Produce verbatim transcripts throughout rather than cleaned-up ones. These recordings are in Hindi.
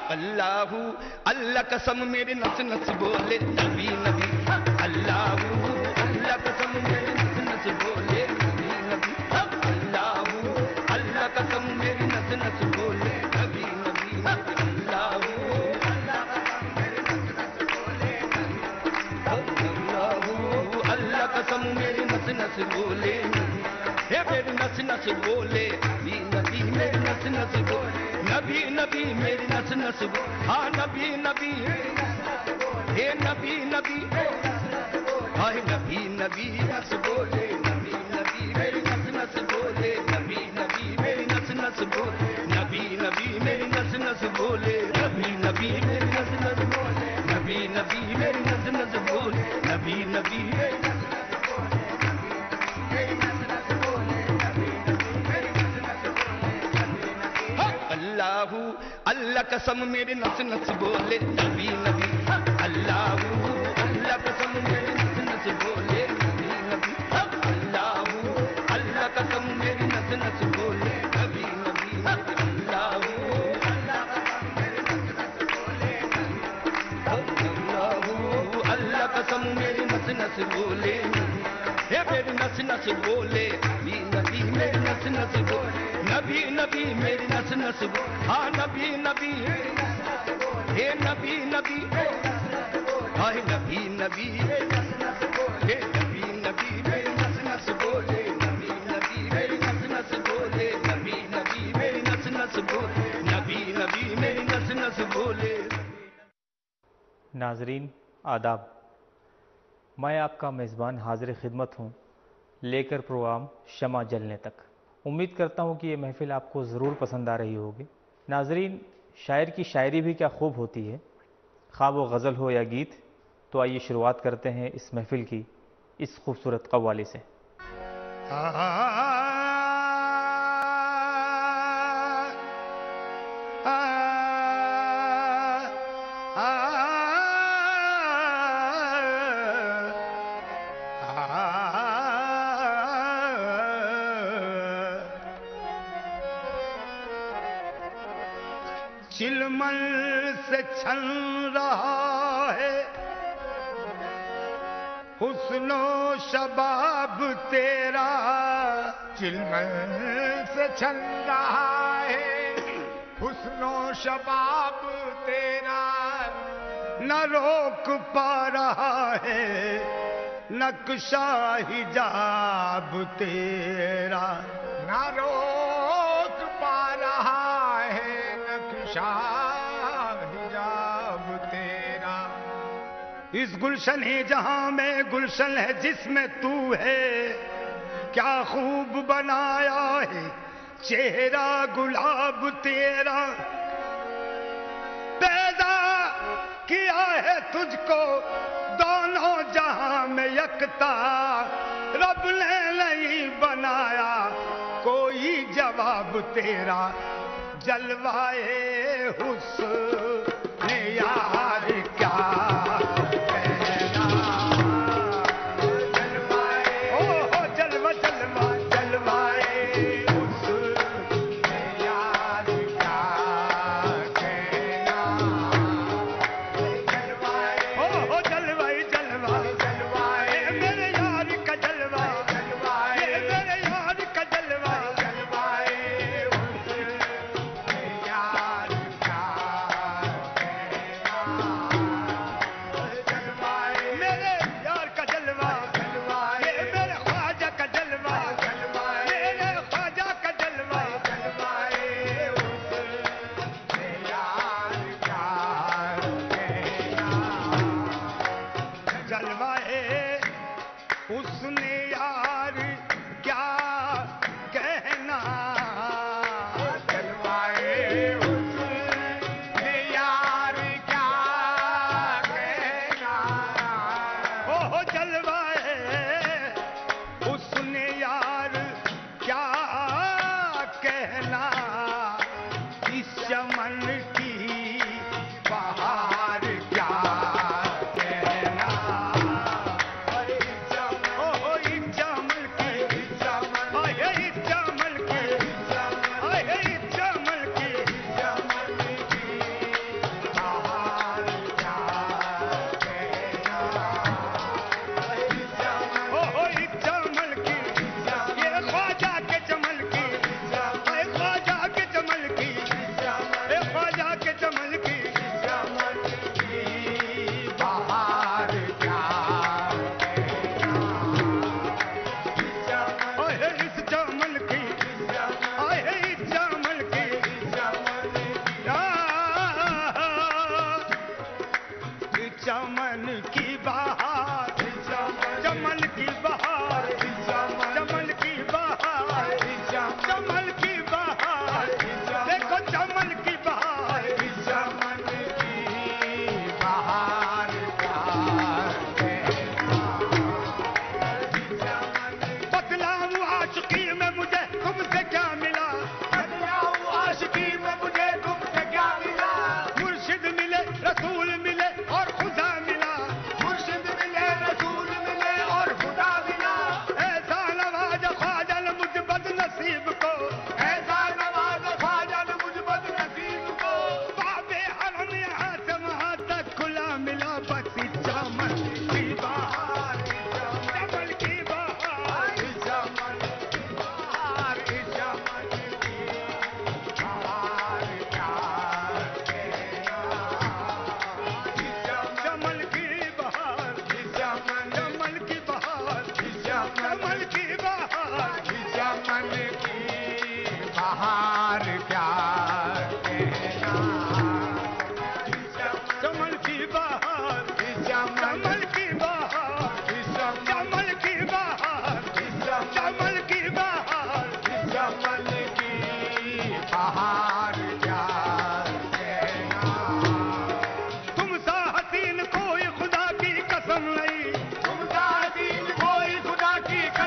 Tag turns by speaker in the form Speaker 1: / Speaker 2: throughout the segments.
Speaker 1: अल्लाह अल्लाह कसम मेरे नस नस बोले नबी नबी, अल्लाह अल्लाह कसम मेरे नस नस बोले नबी नबी, अल्लाह अल्लाह कसम मेरी नस नस बोले नबी नबी, अल्लाह अल्लाह कसम मेरी नस नस बोले, हे मेरी नस नस बोले नबी नबी, मेरी नस नस बोले नबी नबी, मेरी नस नस बोले, हाँ नबी नबी, हे नबी नबी, हाँ नबी नबी नस बोले नबी नबी, मेरी नस नस बोले नबी नबी, मेरी नस नस बोले नबी नबी, मेरी नस नस बोले नबी नबी, मेरी नस नस बोले नबी नबी, मेरी नस नस बोले नबी नबी, अल्लाह अल्लाह कसम मेरे नस नस बोले नबी नबी, अल्लाह अल्लाह कसम मेरे नस नस बोले नबी नबी, अल्लाह अल्लाह कसम मेरी नस नस बोले नबी नबी, अल्लाह अल्लाह कसम मेरी नस नस बोले, हे मेरी नस नस बोले नबी नबी, मेरी नस नस बोले नबी नबी, मेरी नस नस बोले, हाँ नबी नबी, हे नबी नबी, हाँ नबी नबी, हे नबी नबी, मेरी नस नस बोले नबी नबी, मेरी नस नस बोले नबी नबी, मेरी नस नस बोले नबी नबी, मेरी नस नस बोले।
Speaker 2: नाजरीन आदाब, मैं आपका मेज़बान हाजिर खिदमत हूँ लेकर प्रोग्राम शमा जलने तक। उम्मीद करता हूँ कि ये महफ़िल आपको ज़रूर पसंद आ रही होगी। नाजरीन, शायर की शायरी भी क्या खूब होती है, खा वो गज़ल हो या गीत। तो आइए शुरुआत करते हैं इस महफ़िल की इस खूबसूरत कव्वाली से।
Speaker 1: चिलमन से छन रहा है हुस्नो शबाब तेरा, चिलमन से छन रहा है हुस्नो शबाब तेरा, न रोक पा रहा है नक्शा हिजाब तेरा, न रोक पा रहा है नक्शा हिजाब तेरा। इस गुलशन है जहां में गुलशन है जिसमें तू है, क्या खूब बनाया है चेहरा गुलाब तेरा, पैदा किया है तुझको दोनों जहां में यकता, रब ने नहीं बनाया कोई जवाब तेरा, जलवाए हुस्न यार क्या कहना, जलवाए ओ हो जलवा जलवा जलवाए हुस्न यार क्या कहना, जलवाए ओ हो जलवाए जलवा जलवाए मेरे यार का जलवा, जलवाए मेरे यार का जलवा, जलवाए उसने यार क्या कहना, जलवाए उसने यार क्या कहना, ओ जलवाए उसने यार क्या कहना, इस चमन की बहार क्या कहना,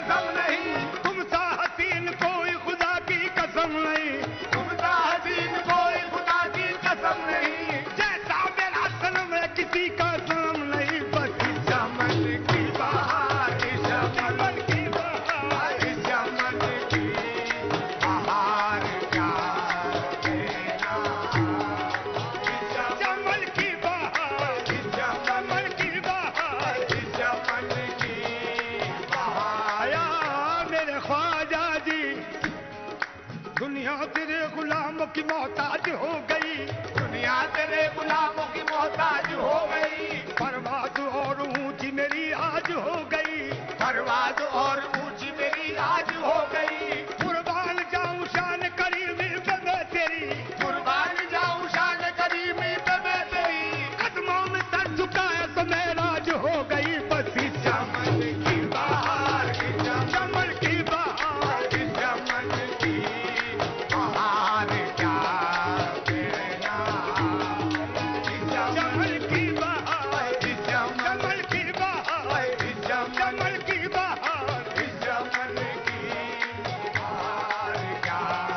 Speaker 1: कसम नहीं, तुम सा हसीन कोई खुदा की कसम नहीं, तुम सा हसीन कोई खुदा की कसम नहीं, जैसा मेरा सनम है किसी का सनम नहीं, बस चमन की बहार, चमन की बहार, चमन की बहार क्या देना, चमन की बहार, चमन की बहार, चमन की बहार। आया मेरे ख्वाजा जी, दुनिया तेरे गुलामों की मोहताज हो गई, दुनिया तेरे गुलामों की मोहताज हो गई, परवाज़ और ऊंची मेरी आज हो गई, परवाज़ और ऊंची मेरी आज हो गई, कुर्बान जाऊं शान करीमी पे मैं तेरी, कुर्बान जाऊं शान करीमी पे मैं तेरी, कदमों में सर झुकाए तो मैं राज हो गई, बस इस चमन की बहार, चमन की बहार, चमन की बहार क्या देना, चमन की बहार, चमन की बहार, चमन की बहार, चमन की बहार क्या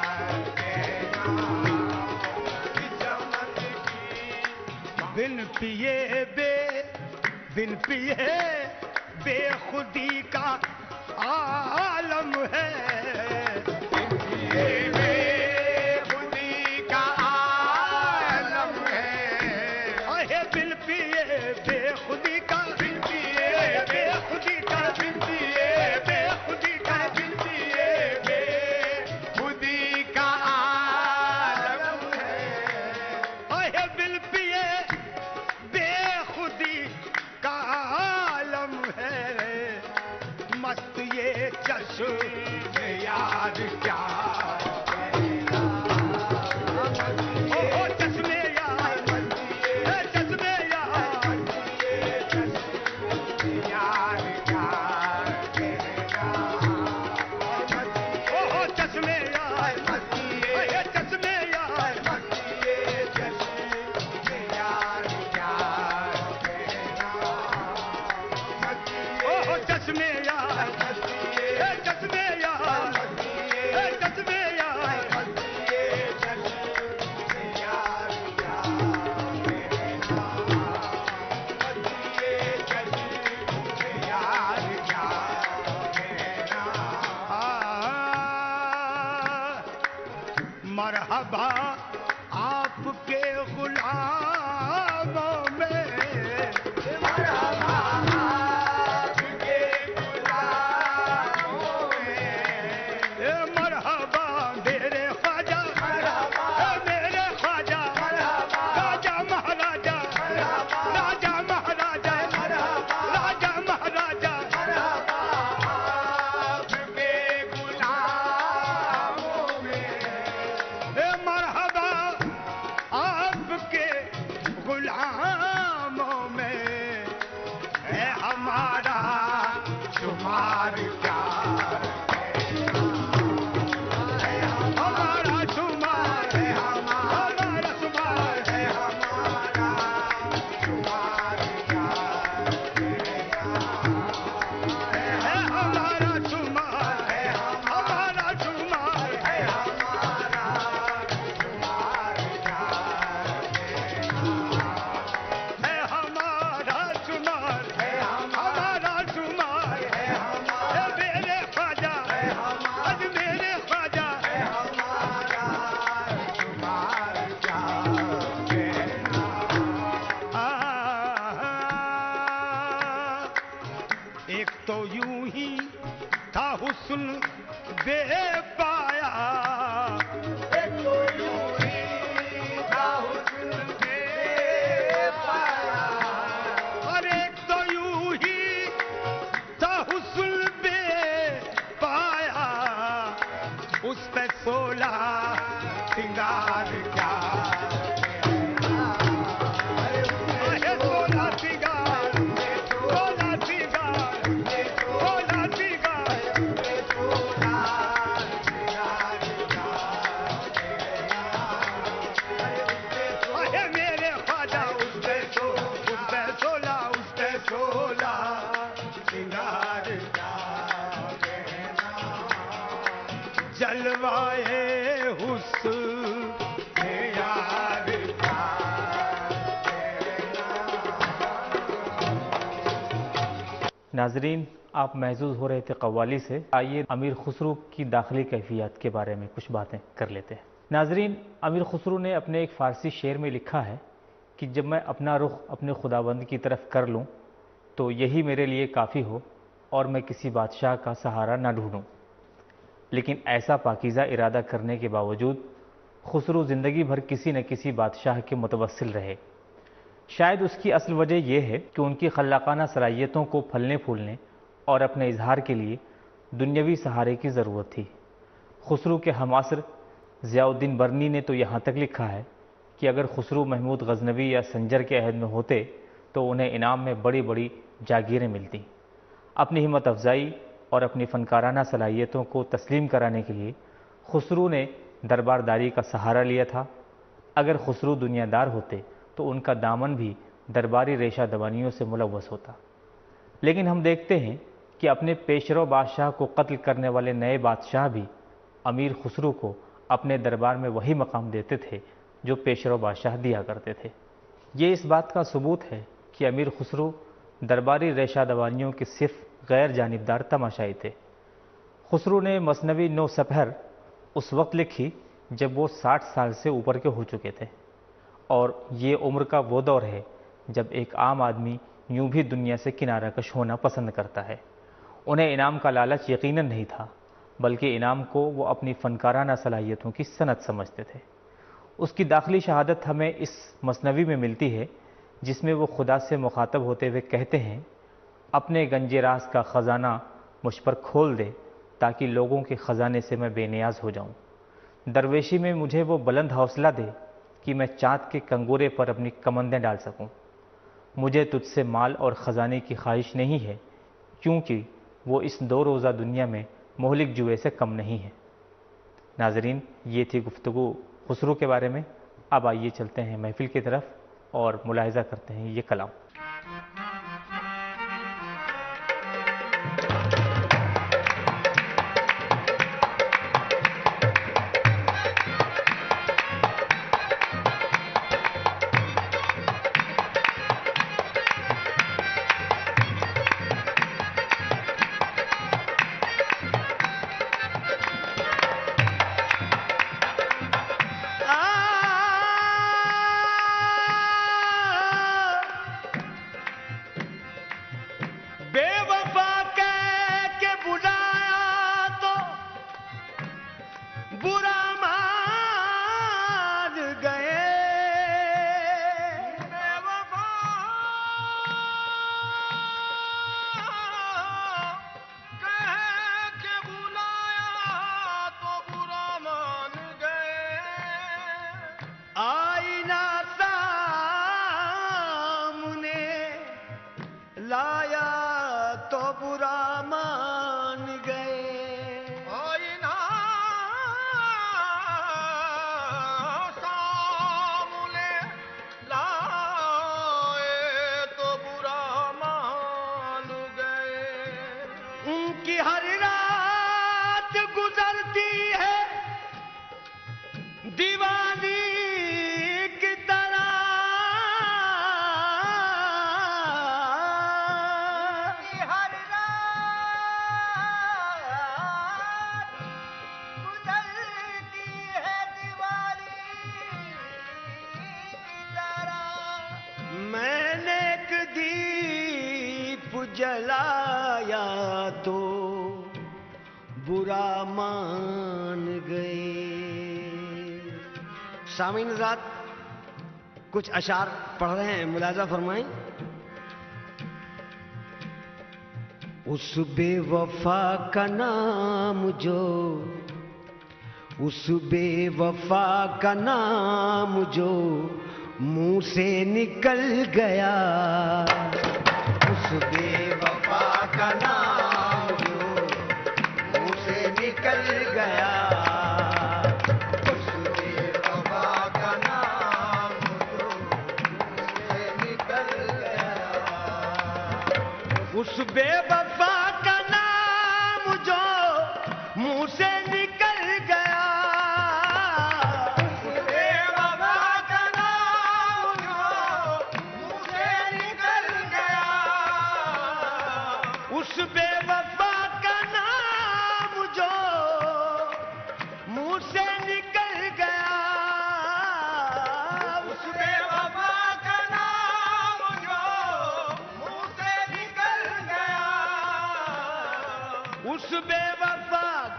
Speaker 1: देना, चमन की बिन पिए बे बिन पिए बेखुदी का आलम है, बिन पिए बेखुदी का आलम है, अहे बिन पिए बेखुदी का, बिन पिए बेखुदी का, बिन पिए बेखुदी का, बिन पिए बेखुदी का आलम है, अहे बिन पिए बेखुदी का आलम है, मस्त ये चश्म यार क्या देना, ओ ओ चश्मे यार, ए चश्मे यार, यार क्या देना, ओ ओ चश्मे यार, ए चश्मे यार, यार क्या देना, ओ चश्मे यार, ए चश्मे यार, ए चश्मे यार, यार क्या देना, यार क्या देना, मरहबा आपके गुलामों में, मरहबा आपके गुलामों में, ए मरहबा मेरे ख्वाजा, ए मेरे ख्वाजा, राजा महाराजा, राजा महाराजा, राजा महाराजा, आपके गुलामों में, ए मरहबा आपके गुलामों में, है हमारा शुमार क्या देना, हमारा शुमार है, हमारा शुमार है, हमारा शुमार क्या देना, है हमारा शुमार है, हमारा शुमार है, हमारा शुमार क्या देना, है हमारा शुमार है, हमारा शुमार है, हमारा मेरे ख्वाजा, आज मेरे ख्वाजा, है हमारा शुमार क्या देना, एक तो यूं ही था हुस्न बेपाया, एक तो यूं ही था हुस्न बेपाया, और एक तो यूं ही था हुस्न बेपाया, उस पे सोला सिंगार क्या देना, अरे सोला सिंगार, सोला सिंगार, सोला सिंगार, सोला सिंगार क्या देना, अरे मेरे ख्वाजा उस पे सो, उस पे सोला, उस पे सोला सिंगार क्या देना। जलवाए हुस्न यार का।
Speaker 2: नाजरीन, आप महजूज हो रहे थे कव्वाली से। आइए अमीर खुसरो की दाखिली कैफियत के बारे में कुछ बातें कर लेते हैं। नाजरीन, अमीर खुसरो ने अपने एक फ़ारसी शेर में लिखा है कि जब मैं अपना रुख अपने खुदाबंद की तरफ कर लूँ तो यही मेरे लिए काफ़ी हो और मैं किसी बादशाह का सहारा ना ढूंढूं। लेकिन ऐसा पाकीज़ा इरादा करने के बावजूद खुसरो ज़िंदगी भर किसी न किसी बादशाह के मुतवस्सिल रहे। शायद उसकी असल वजह यह है कि उनकी खल्लाकाना सलाहियतों को फलने फूलने और अपने इजहार के लिए दुनियावी सहारे की ज़रूरत थी। खुसरो के हमासर ज़ियाउद्दीन बरनी ने तो यहाँ तक लिखा है कि अगर खुसरो महमूद गजनवी या संजर के अहद में होते तो उन्हें इनाम में बड़ी बड़ी जागीरें मिलती। अपनी हिम्मत अफजाई और अपनी फ़नकाराना सलाहियतों को तस्लीम कराने के लिए खुसरो ने दरबारदारी का सहारा लिया था। अगर खुसरो दुनियादार होते तो उनका दामन भी दरबारी रेशा दबानियों से मुलव्वस होता। लेकिन हम देखते हैं कि अपने पेशरो बादशाह को कत्ल करने वाले नए बादशाह भी अमीर खुसरो को अपने दरबार में वही मकाम देते थे जो पेशरो बादशाह दिया करते थे। ये इस बात का सबूत है कि अमीर खुसरो दरबारी रेशा दबानियों के सिर्फ गैर जानिबदार तमाशाई थे। खुसरो ने मसनवी नौ सपहर उस वक्त लिखी जब वो साठ साल से ऊपर के हो चुके थे, और ये उम्र का वो दौर है जब एक आम आदमी यूं भी दुनिया से किनारा कश होना पसंद करता है। उन्हें इनाम का लालच यकीनन नहीं था, बल्कि इनाम को वो अपनी फ़नकाराना सलाहियतों की सनद समझते थे। उसकी दाखिली शहादत हमें इस मसनवी में मिलती है जिसमें वो खुदा से मुखातब होते हुए कहते हैं, अपने गंजे राज का ख़जाना मुझ पर खोल दे ताकि लोगों के ख़जाने से मैं बेनियाज हो जाऊं। दरवेशी में मुझे वो बुलंद हौसला दे कि मैं चाँद के कंगोरे पर अपनी कमंदें डाल सकूं। मुझे तुझसे माल और ख़जाने की ख्वाहिश नहीं है, क्योंकि वो इस दो रोज़ा दुनिया में मोहलिक जुए से कम नहीं है। नाजरीन, ये थी गुफ्तगू खुसरो के बारे में। अब आइए चलते हैं महफिल की तरफ और मुलाहिज़ा करते हैं ये कलाम।
Speaker 1: जलाया तो बुरा मान गए। सामीन ज़ात कुछ अशार पढ़ रहे हैं, मुलाजा फरमाएं। उस बेवफा का नाम जो, उस बेवफा का नाम जो मुंह से निकल गया, उस बेवफा का नाम जो मुंह से निकल गया, उस बेवफा का नाम जो मुंह से निकल गया, उस बेवफा का नाम जो मुंह से निकल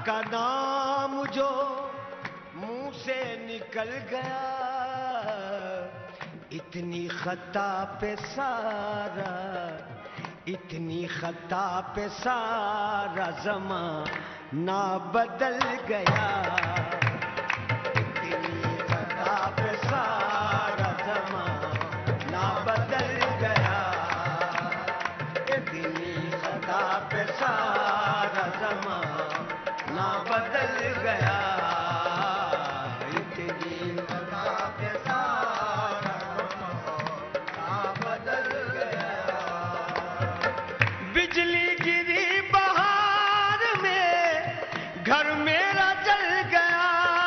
Speaker 3: का नाम जो मुंह से निकल गया, इतनी खता पे सारा, इतनी खता पे सारा ज़माना बदल गया, इतनी खता पे सारा ज़माना बदल गया, इतनी खता पे सारा ज़माना बदल गया, इतनी खता पे सारा ज़माना बदल गया। बिजली गिरी बहार में, घर मेरा जल गया,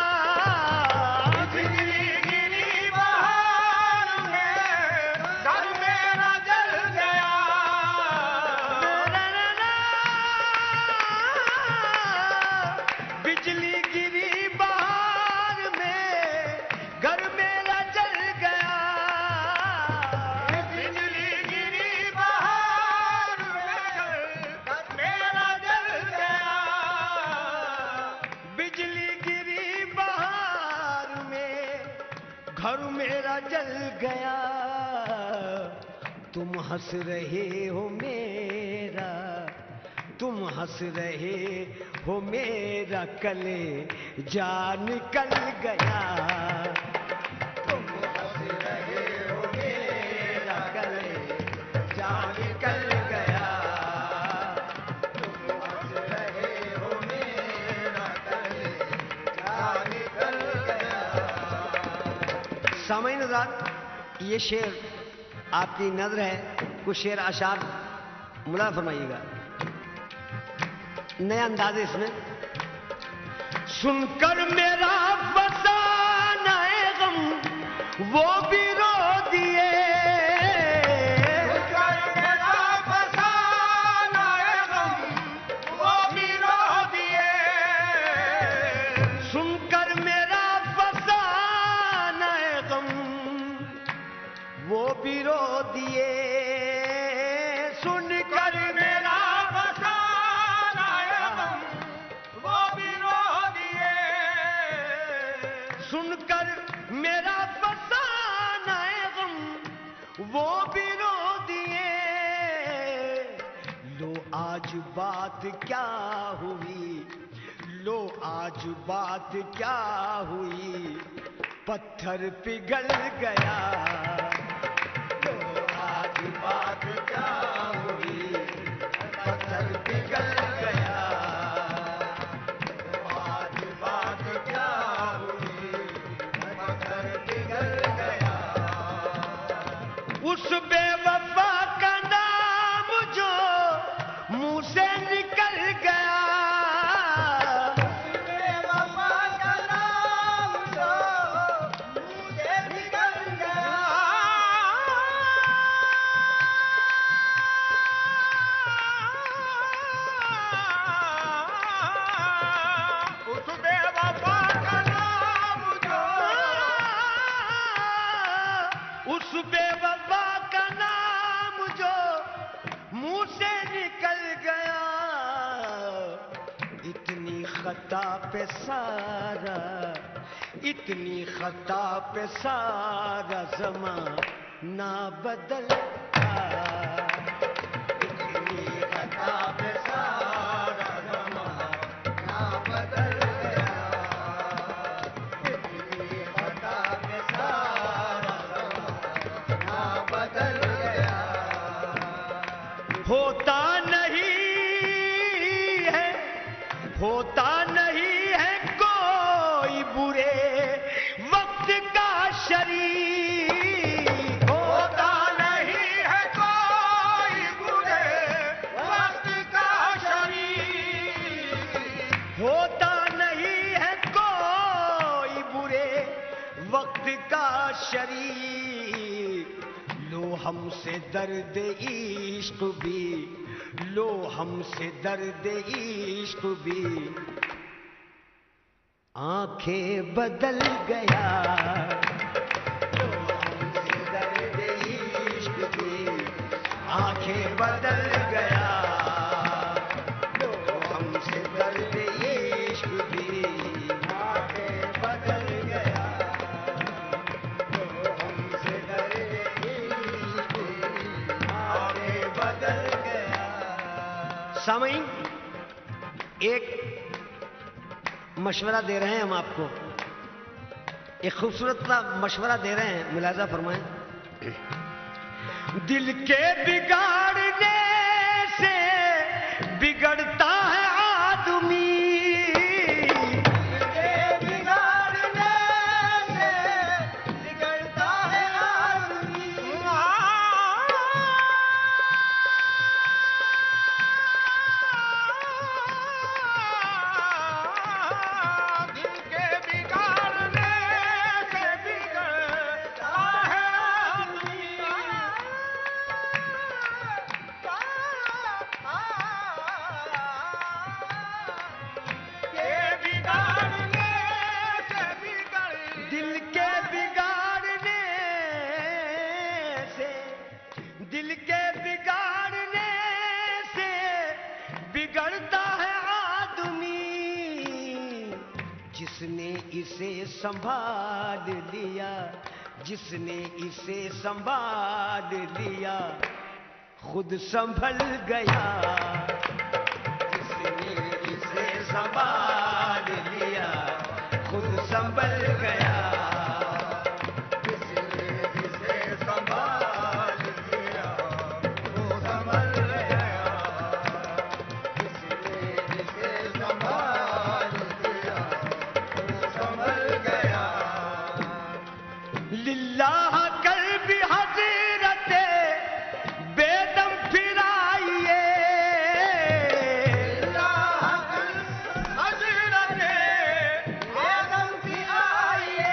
Speaker 3: बिजली गिरी बहार में, घर मेरा जल गया, बिजली गिरी बहार में, घर मेरा जल गया, बिजली गिरी बहार में, घर मेरा जल गया, बिजली गिरी बहार में, घर मेरा जल गया। तुम हंस रहे हो मेरा, तुम हंस रहे हो मेरा कले जान निकल गया, तुम हंस रहे हो मेरा कले जान निकल गया, तुम हंस रहे हो मेरा कले जान निकल गया। सामान्य रात ये शेर आपकी नजर है, कुछ शेर आशार मुला फरमाइएगा, नया अंदाज है इसमें। सुनकर मेरा फसाना है गम वो भी रो दिए, सुनकर मेरा फसाना है गम वो भी रो दिए, सुनकर मेरा फसाना है गम वो भी रो दिए, सुनकर मेरा फसाना है गम वो भी रो दिए, सुनकर मेरा फसाना है गम वो भी रो दिए। लो आज बात क्या हुई, लो आज बात क्या हुई, पत्थर पिघल गया, लो आज बात क्या हुई, पत्थर पिघल गया, लो आज बात क्या हुई, पत्थर पिघल गया। उस बेवफा का नाम जो मुंह से निकल गया, उस बेवफा का नाम जो मुंह से निकल गया, उस बेवफा का नाम जो, उस बेवफा का नाम जो मुंह से निकल गया, इतनी खता पे सारा, इतनी खता पे सारा ज़माना बदल गया, इतनी खता पे सारा ज़माना बदल गया, इतनी खता पे सारा ज़माना बदल गया। होता नहीं है, होता नहीं है कोई बुरे वक्त का शरीक, होता नहीं है कोई बुरे वक्त का शरीक, होता नहीं है कोई बुरे वक्त का शरीक। लो हमसे दर्द इश्क भी, लो हमसे दर्द इश्क भी आंखें बदल गया, लो हमसे दर्द इश्क भी आंखें बदल गया, लो हमसे दर्द इश्क सामईन, एक मशवरा दे रहे हैं हम आपको, एक खूबसूरत सा मशवरा दे रहे हैं, मुलाजा फरमाएं।
Speaker 1: दिल के बिगाड़ने से बिगड़ता है आदमी, संभाल लिया, जिसने इसे संभाल लिया खुद संभल गया, जिसने इसे संभाल लिया खुद संभल गया, जिसने इसे संभाल लिया खुद संभल गया, जिसने इसे संभाल लिया खुद संभल गया। लिल्लाह कल भी हजरत बेदम फिराइए, लिल्लाह कल हजरत बेदम फिराइए,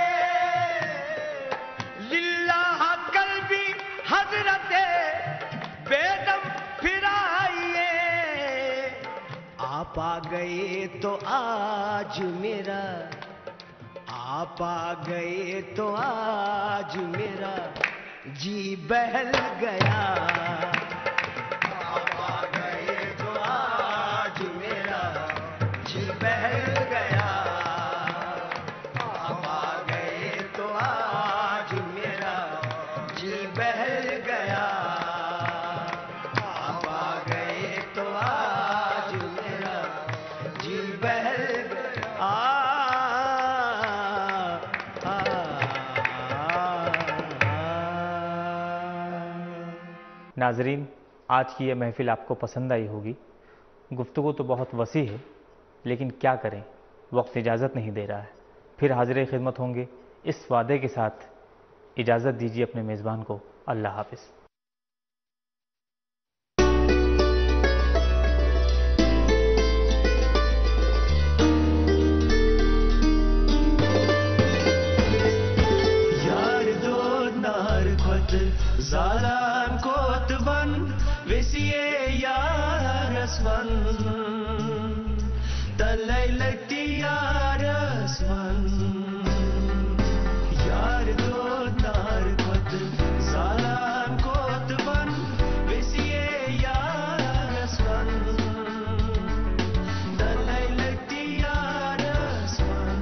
Speaker 1: लिल्लाह कल भी हजरत बेदम फिराइए। आप आ गए तो आज मेरा, आप आ गए तो आज मेरा जी बहल गया, आप आ गए तो आज मेरा जी बहल गया, आप आ गए तो आज मेरा जी बहल गया, आप आ गए तो आज मेरा जी बहल गया।
Speaker 2: नाजरीन, आज की यह महफिल आपको पसंद आई होगी। गुफ्तगू तो बहुत वसी है, लेकिन क्या करें, वक्त इजाज़त नहीं दे रहा है। फिर हाजिर खिदमत होंगे इस वादे के साथ, इजाज़त दीजिए अपने मेज़बान को। अल्लाह हाफ़िज़।
Speaker 4: Zalam kotban vesiye yaraswan talailati yaraswan yar do nar kot zalam kotban vesiye yaraswan talailati yaraswan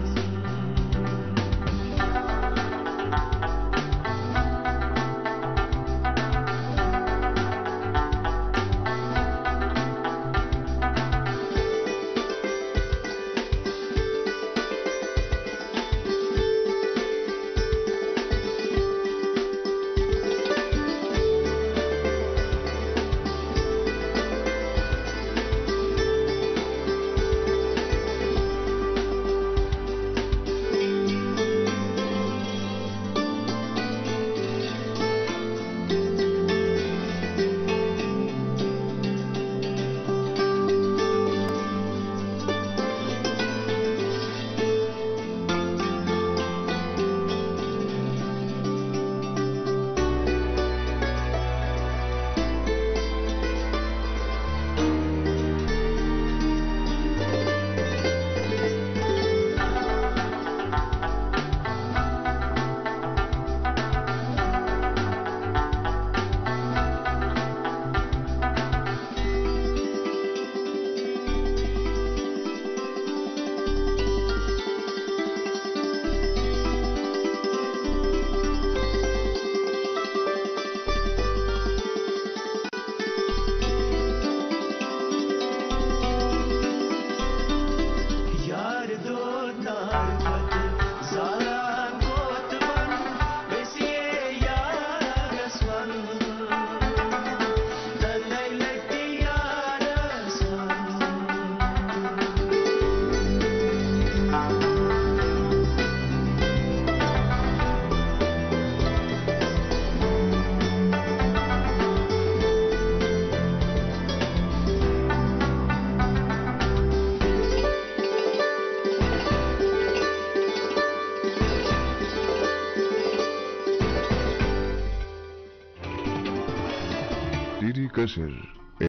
Speaker 5: This is